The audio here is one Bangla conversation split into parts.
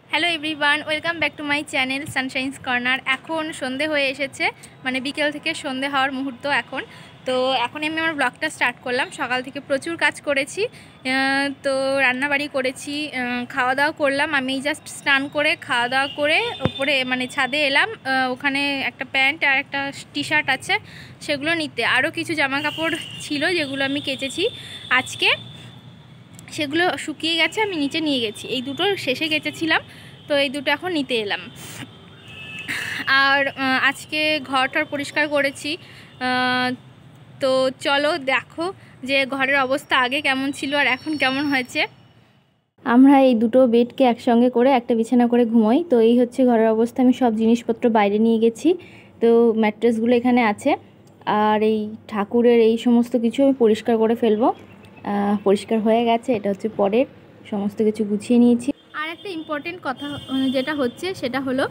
Hello everyone, welcome back to my channel Sunshine's corner. এখন সন্ধে হয়ে এসেছে, মানে বিকেল থেকে সন্ধে হওয়ার মুহূর্ত এখন। তো এখন আমি আমার ব্লগটা স্টার্ট করলাম। সকাল থেকে প্রচুর কাজ করেছি, তো রান্নাবাড়ি করেছি, খাওয়া দাওয়া করলাম। আমি জাস্ট স্নান করে খাওয়া দাওয়া করে ওপরে মানে ছাদে এলাম। ওখানে একটা প্যান্ট আর একটা টি শার্ট আছে, সেগুলো নিতে। আরও কিছু জামা কাপড় ছিল যেগুলো আমি কেচেছি আজকে, সেগুলো শুকিয়ে গেছে, আমি নিচে নিয়ে গেছি। এই দুটো শেষে কেচেছিলাম, তো এই দুটো এখন নিতে এলাম। আর আজকে ঘরটার পরিষ্কার করেছি। তো চলো দেখো যে ঘরের অবস্থা আগে কেমন ছিল আর এখন কেমন হয়েছে। আমরা এই দুটো বেডকে একসঙ্গে করে একটা বিছানা করে ঘুমোই। তো এই হচ্ছে ঘরের অবস্থা। আমি সব জিনিসপত্র বাইরে নিয়ে গেছি, তো ম্যাট্রেসগুলো এখানে আছে। আর এই ঠাকুরের এই সমস্ত কিছু আমি পরিষ্কার করে ফেলবো। পরিষ্কার হয়ে গেছে, এটা হচ্ছে পরের সমস্ত কিছু গুছিয়ে নিয়েছি। আর একটা ইম্পর্টেন্ট কথা যেটা হচ্ছে সেটা হলো,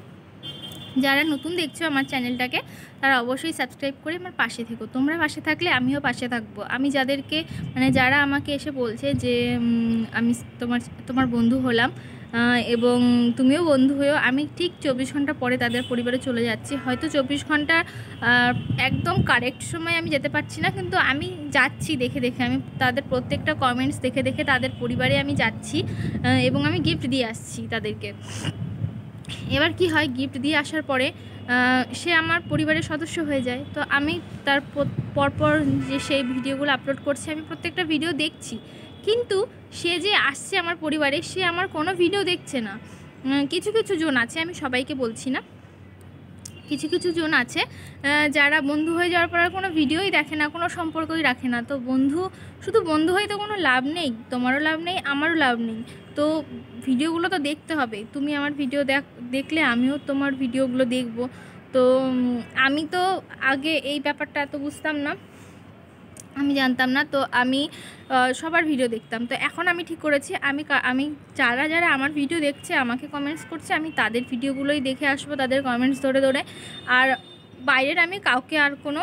যারা নতুন দেখছো আমার চ্যানেলটাকে, তারা অবশ্যই সাবস্ক্রাইব করে আমার পাশে থেকো। তোমরা পাশে থাকলে আমিও পাশে থাকবো। আমি যাদেরকে মানে যারা আমাকে এসে বলছে যে আমি তোমার বন্ধু হলাম এবং তুমিও বন্ধু হয়েও, আমি ঠিক 24 ঘন্টা পরে তাদের পরিবারে চলে যাচ্ছি। হয়তো 24 ঘন্টা একদম কারেক্ট সময় আমি যেতে পারছি না, কিন্তু আমি যাচ্ছি দেখে দেখে। আমি তাদের প্রত্যেকটা কমেন্টস দেখে দেখে তাদের পরিবারে আমি যাচ্ছি এবং আমি গিফট দিয়ে আসছি তাদেরকে। এবার কি হয়, গিফট দিয়ে আসার পরে সে আমার পরিবারের সদস্য হয়ে যায়। তো আমি তার পরপর যে সেই ভিডিওগুলো আপলোড করছে, আমি প্রত্যেকটা ভিডিও দেখছি, কিন্তু সে যে আসছে আমার পরিবারে, সে আমার কোনো ভিডিও দেখছে না। কিছু কিছু জন আছে, আমি সবাইকে বলছি না, কিছু কিছু জন আছে যারা বন্ধু হয়ে যাওয়ার পর আর কোনো ভিডিওই দেখে না, কোনো সম্পর্কই রাখে না। তো বন্ধু, শুধু বন্ধু হয়ে তো কোনো লাভ নেই, তোমারও লাভ নেই, আমারও লাভ নেই। তো ভিডিওগুলো তো দেখতে হবে। তুমি আমার ভিডিও দেখলে আমিও তোমার ভিডিওগুলো দেখব। তো আমি তো আগে এই ব্যাপারটা এত বুঝতাম না, আমি জানতাম না। তো আমি সবার ভিডিও দেখতাম। তো এখন আমি ঠিক করেছি, আমি যারা যারা আমার ভিডিও দেখছে, আমাকে কমেন্টস করছে, আমি তাদের ভিডিওগুলোই দেখে আসবো, তাদের কমেন্টস ধরে ধরে। আর বাইরের আমি কাউকে আর কোনো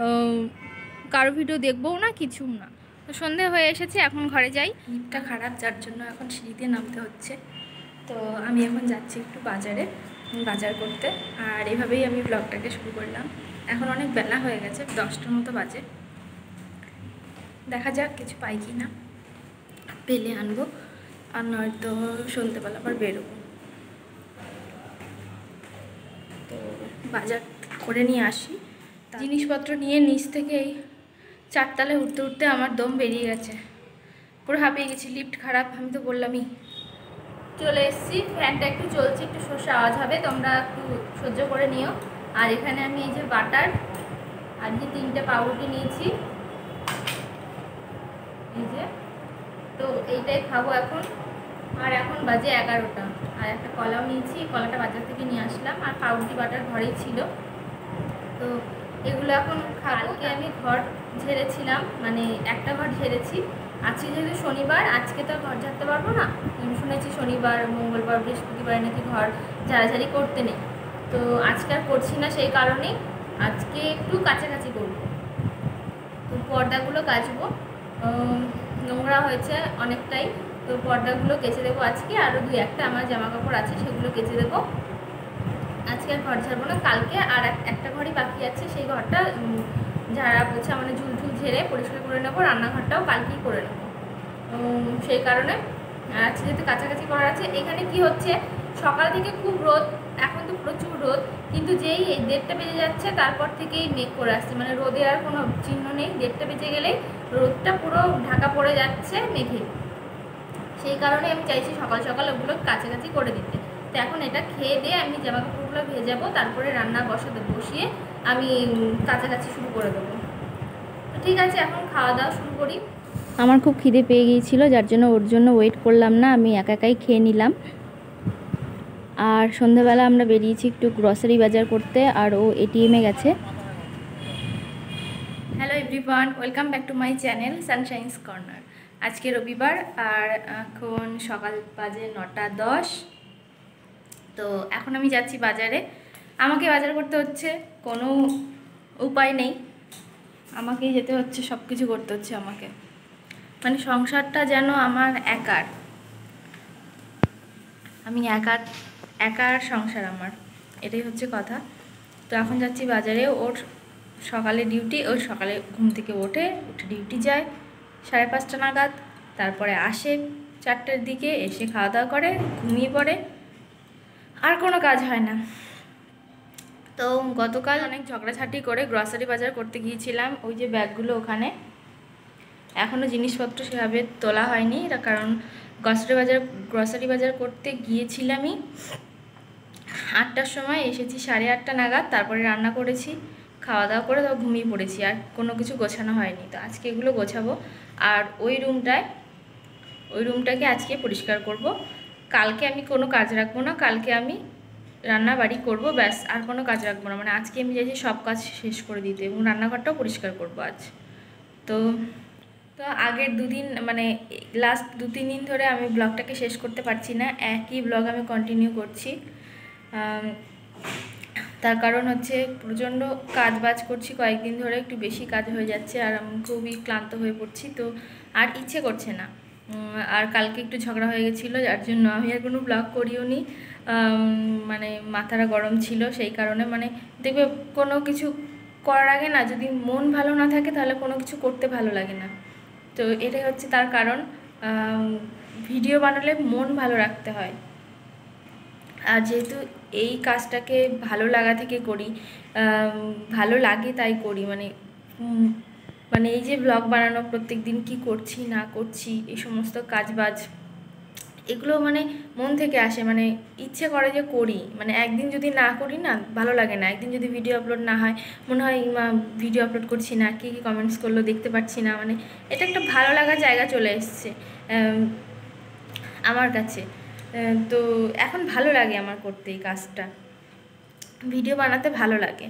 কারো ভিডিও দেখবও না, কিছু না। তো সন্ধে হয়ে এসেছে, এখন ঘরে যাই। লিফটটা খারাপ, যার জন্য এখন সিঁড়িতে নামতে হচ্ছে। তো আমি এখন যাচ্ছি একটু বাজার করতে। আর এভাবেই আমি ব্লগটাকে শুরু করলাম। এখন অনেক বেলা হয়ে গেছে, 10টার মতো বাজে। দেখা যাক কিছু পাই কি না, পেলে আনবো, আর নয়তো সন্ধ্যেবেলা আবার বেরোবো। তো বাজার করে নিয়ে আসি, জিনিসপত্র নিয়ে নিচ থেকে এই 4তলায় উঠতে উঠতে আমার দম বেরিয়ে গেছে, পুরো হাঁপিয়ে গেছি। লিফট খারাপ, আমি তো বললামই। চলে এসেছি, ফ্যানটা একটু চলছে, একটু সর্ষে আওয়াজ হবে, তোমরা একটু সহ্য করে নিও। আর এখানে আমি এই যে বাটার, আজকে 3টে পাউরুটি নিয়েছি, এই যে। তো এইটাই খাবো এখন। আর এখন বাজে 11টা। আর একটা কলাও নিয়েছি, কলাটা বাজার থেকে নিয়ে আসলাম। আর পাউরুটি বাটার ঘরেই ছিল, তো এগুলো এখন কালকে আমি ঘর ঝেড়েছিলাম, মানে একটা ঘর ঝেড়েছি। আজকে যেহেতু শনিবার, আজকে তো ঘর ঝাড়তে পারবো না। আমি শুনেছি শনিবার, মঙ্গলবার, বৃহস্পতিবার নাকি ঘর ঝাড়াঝাড়ি করতে নেই। তো আজকে আর করছি না, সেই কারণেই আজকে একটু কাছাকাছি করবো। তো পর্দাগুলো কাচবো, নোংরা হয়েছে অনেকটাই। তো পর্দাগুলো কেচে দেবো আজকে। আরও 2-1টা আমার জামা কাপড় আছে, সেগুলো কেচে দেবো। আজকে আর ঘর ঝাড়বো না, কালকে আর একটা ঘরই বাকি আছে, সেই ঘরটা ঝাড়া পোছা মানে ঝুল ঝেড়ে পরিষ্কার করে নেবো। রান্নাঘরটাও কালকেই করে নেবো। সেই কারণে আজকে যেহেতু কাছাকাছি করার আছে। এখানে কি হচ্ছে, সকাল থেকে খুব রোদ, এখন তো প্রচুর রোদ, কিন্তু যেই 1:30টা বেজে যাচ্ছে তারপর থেকেই মেঘ করে আসছে, মানে রোদে আর কোনো চিহ্ন নেই। 1:30টা বেজে গেলেই রোদটা পুরো ঢাকা পড়ে যাচ্ছে মেঘে। সেই কারণে আমি চাইছি সকাল সকাল ওগুলো কাছাকাছি করে দিতে। তো এখন এটা খেয়ে দিয়ে আমি জামা কাপড়গুলো ভেজাবো, তারপরে রান্না বসিয়ে আমি কাছাকাছি শুরু করে দেবো। তো ঠিক আছে, এখন খাওয়া দাওয়া শুরু করি। আমার খুব খিদে পেয়ে গিয়েছিল, যার জন্য ওর জন্য ওয়েট করলাম না, আমি একাই খেয়ে নিলাম। আর সন্ধ্যাবেলা আমরা বেরিয়েছি একটু গ্রসারি বাজার করতে, আর ও এটিএমে গেছে। Hello everyone, welcome back to my channel Sunshine's corner. আজকে রবিবার, আর এখন সকাল বাজে 9:10। তো এখন আমি যাচ্ছি বাজারে। আমাকে বাজার করতে হচ্ছে, কোনো উপায় নেই, আমাকেই যেতে হচ্ছে, সব কিছু করতে হচ্ছে আমাকে। মানে সংসারটা যেন আমার একার। আমি একার সংসার আমার, এটাই হচ্ছে কথা। তো এখন যাচ্ছি বাজারে। ওর সকালে ডিউটি, ওর সকালে ঘুম থেকে উঠে ডিউটি যায় 5:30 নাগাদ, তারপরে আসে 4টের দিকে, এসে খাওয়া দাওয়া করে ঘুমিয়ে পড়ে, আর কোনো কাজ হয় না। তো গতকাল অনেক ঝগড়াঝাটি করে গ্রসারি বাজার করতে গিয়েছিলাম, ওই যে ব্যাগগুলো ওখানে, এখনও জিনিসপত্র সেভাবে তোলা হয়নি, কারণ গ্রসারি বাজার করতে গিয়েছিলামই 8টার সময়, এসেছি 8:30 নাগাদ, তারপরে রান্না করেছি, খাওয়া দাওয়া করে তো ঘুমিয়ে পড়েছি, আর কোনো কিছু গোছানো হয়নি। তো আজকে এগুলো গোছাবো, আর ওই রুমটাকে আজকে পরিষ্কার করব। কালকে আমি কোনো কাজ রাখবো না, কালকে আমি রান্না বাড়ি করবো, ব্যাস, আর কোনো কাজ রাখবো না। মানে আজকে আমি চাইছি সব কাজ শেষ করে দিতে, এবং রান্নাঘরটাও পরিষ্কার করবো আজ। তো আগের দুদিন, মানে লাস্ট 2-3 দিন ধরে আমি ব্লগটাকে শেষ করতে পারছি না, একই ব্লগ আমি কন্টিনিউ করছি। তার কারণ হচ্ছে প্রচণ্ড কাজ করছি কয়েকদিন ধরে, একটু বেশি কাজ হয়ে যাচ্ছে, আর আমি খুবই ক্লান্ত হয়ে পড়ছি, তো আর ইচ্ছে করছে না। আর কালকে একটু ঝগড়া হয়ে গেছিলো, যার জন্য আমি আর কোনো ব্লগ করিও নি। মানে মাথাটা গরম ছিল, সেই কারণে, মানে দেখবে কোনো কিছু করার আগে না, যদি মন ভালো না থাকে তাহলে কোনো কিছু করতে ভালো লাগে না। তো এটাই হচ্ছে তার কারণ। ভিডিও বানালে মন ভালো রাখতে হয়, আর যেহেতু এই কাজটাকে ভালো লাগা থেকে করি, ভালো লাগে তাই করি, মানে এই যে ব্লগ বানানো, প্রত্যেক দিন কী করছি না করছি, এই সমস্ত কাজবাজ, এগুলো মানে মন থেকে আসে, মানে ইচ্ছে করে যে করি। মানে একদিন যদি না করি না, ভালো লাগে না। একদিন যদি ভিডিও আপলোড না হয়, মনে হয় ভিডিও আপলোড করছি না, কী কমেন্টস করলো দেখতে পাচ্ছি না, মানে এটা একটা ভালো লাগার জায়গা চলে এসছে আমার কাছে। তো এখন ভালো লাগে আমার করতে এই কাজটা, ভিডিও বানাতে ভালো লাগে।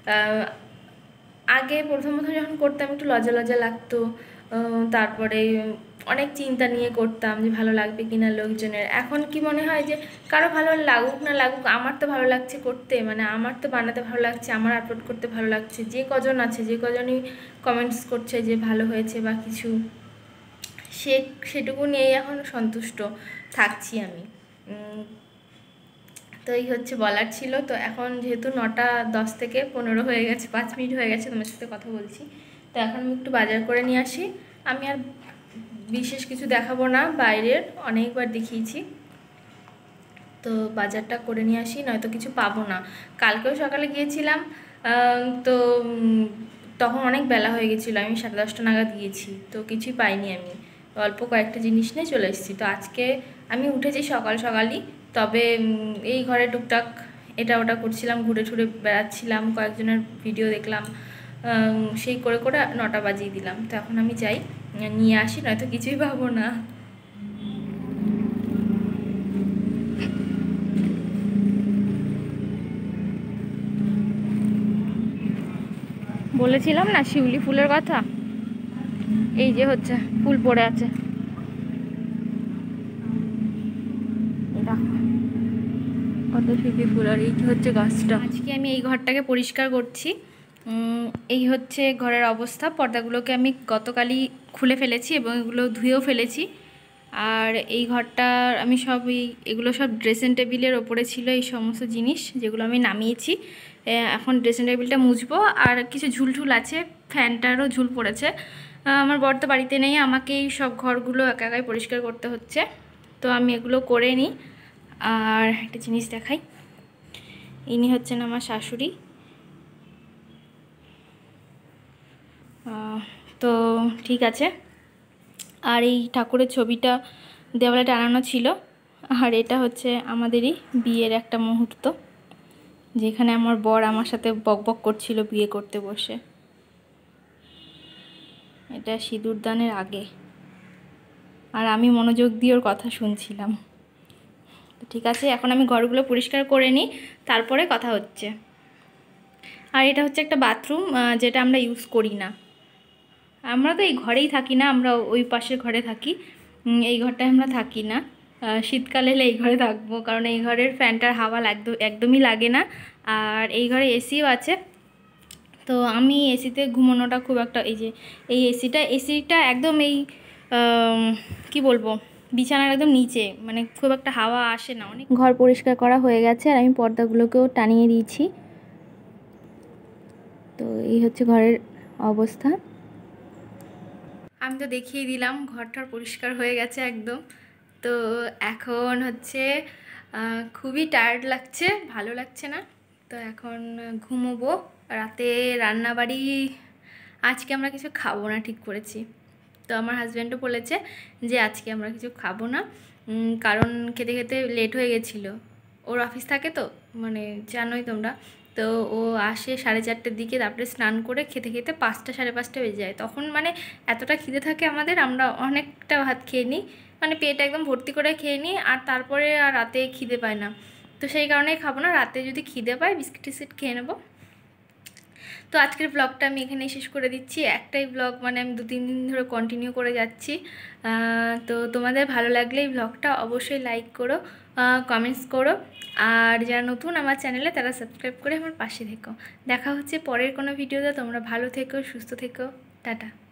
আগে প্রথম যখন করতাম একটু লজ্জা লাগতো, তারপরে অনেক চিন্তা নিয়ে করতাম যে ভালো লাগবে কিনা লোকজনের। এখন কি মনে হয় যে কারো ভালো লাগুক না লাগুক, আমার তো ভালো লাগছে করতে, মানে আমার তো বানাতে ভালো লাগছে, আমার আপলোড করতে ভালো লাগছে। যে কজন আছে, যে কজনই কমেন্টস করছে যে ভালো হয়েছে বা কিছু, সেটুকু নিয়েই এখন সন্তুষ্ট থাকছি আমি। তো এই হচ্ছে বলার ছিল। তো এখন যেহেতু 9:10 থেকে 15 হয়ে গেছে, 5 মিনিট হয়ে গেছে তোমার সাথে কথা বলছি, তো এখন আমি একটু বাজার করে নিয়ে আসি। আমি আর বিশেষ কিছু দেখাবো না, বাইরের অনেকবার দেখিয়েছি, তো বাজারটা করে নিয়ে আসি, নয়তো কিছু পাবো না। কালকেও সকালে গিয়েছিলাম, তো তখন অনেক বেলা হয়ে গেছিলো, আমি 10:30 নাগাদ গিয়েছি, তো কিছুই পাইনি, আমি অল্প কয়েকটা জিনিস নিয়ে চলে এসেছি। তো আজকে আমি উঠেছি সকালই, তবে এই ঘরে টুকটাক এটা ওটা করছিলাম, ঘুরে বেড়াচ্ছিলাম, কয়েকজনের ভিডিও দেখলাম, সেই করে 9টা বাজিয়ে দিলাম। তো এখন আমি যাই, নিয়ে আসি, নয়তো কিছুই পাবো না। বলেছিলাম না শিউলি ফুলের কথা, এই যে হচ্ছে ফুল পড়ে আছে, কত শিউলি ফুল, আর এই হচ্ছে গাছটা। আজকে আমি এই ঘরটাকে পরিষ্কার করছি। এই হচ্ছে ঘরের অবস্থা। পর্দাগুলোকে আমি গতকালই খুলে ফেলেছি এবং এগুলো ধুয়েও ফেলেছি। আর এই ঘরটার আমি এগুলো সব ড্রেসিং টেবিলের ওপরে ছিল, এই সমস্ত জিনিস যেগুলো আমি নামিয়েছি। এখন ড্রেসিং টেবিলটা মুছবো, আর কিছু ঝুল আছে, ফ্যানটারও ঝুল পড়েছে। আমার বর তো বাড়িতে নেই, আমাকে এই সব ঘরগুলো একাই পরিষ্কার করতে হচ্ছে, তো আমি এগুলো করে নিই। আর একটা জিনিস দেখাই, ইনি হচ্ছেন আমার শাশুড়ি। তো ঠিক আছে। আর এই ঠাকুরের ছবিটা দেওয়ালে টানানো ছিল, আর এটা হচ্ছে আমাদেরই বিয়ের একটা মুহূর্ত, যেখানে আমার বর আমার সাথে বকবক করছিল বিয়ে করতে বসে। এটা সিঁদুর দানের আগে, আর আমি মনোযোগ দিয়ে ওর কথা শুনছিলাম। তো ঠিক আছে, এখন আমি ঘরগুলো পরিষ্কার করে নিই, তারপরে কথা হচ্ছে। আর এটা হচ্ছে একটা বাথরুম, যেটা আমরা ইউজ করি না। আমরা তো এই ঘরেই থাকি না, আমরা ওই পাশের ঘরে থাকি, এই ঘরটায় আমরা থাকি না। শীতকালে এলে এই ঘরে থাকবো, কারণ এই ঘরের ফ্যানটার হাওয়া একদমই লাগে না, আর এই ঘরে এসিও আছে। তো আমি এসিতে ঘুমানোটা খুব একটা, এই যে এই এসিটা একদম এই কি বলবো, বিছানার একদম নিচে, মানে খুব একটা হাওয়া আসে না। অনেক ঘর পরিষ্কার করা হয়ে গেছে আর আমি পর্দাগুলোকেও টানিয়ে দিয়েছি। তো এই হচ্ছে ঘরের অবস্থা। আমি তো দেখিয়ে দিলাম ঘরটার পরিষ্কার হয়ে গেছে একদম। তো এখন হচ্ছে খুবই টায়ার্ড লাগছে, ভালো লাগছে না। তো এখন ঘুমোবো। রাতে রান্নাবাড়ি আজকে আমরা কিছু খাবো না ঠিক করেছি। তো আমার হাজব্যান্ডও বলেছে যে আজকে আমরা কিছু খাবো না, কারণ খেতে খেতে লেট হয়ে গেছিলো। ওর অফিস থাকে তো, মানে জানোই তোমরা। তো ও আসে 4:30টার দিকে, তারপরে স্নান করে খেতে খেতে 5টা 5:30 বেজে যায়। তখন মানে এতটা খিদে থাকে আমাদের, আমরা অনেকটা ভাত খেয়ে নিই, মানে পেট একদম ভর্তি করে খেয়ে নিই, আর তারপরে আর রাতে খিদে পায় না। তো সেই কারণেই খাবো না। রাতে যদি খিদে পায় বিস্কিট টিস্কিট খেয়ে নেবো। তো আজকের ব্লগটা আমি এখানেই শেষ করে দিচ্ছি। একটাই ব্লগ মানে আমি 2-3 দিন ধরে কন্টিনিউ করে যাচ্ছি। তো তোমাদের ভালো লাগলে এই ব্লগটা অবশ্যই লাইক করো, কমেন্টস করো, আর যারা নতুন আমার চ্যানেলে তারা সাবস্ক্রাইব করে আমার পাশে থেকো। দেখা হচ্ছে পরের কোনো ভিডিওতে। তোমরা ভালো থেকো, সুস্থ থেকো, টাটা।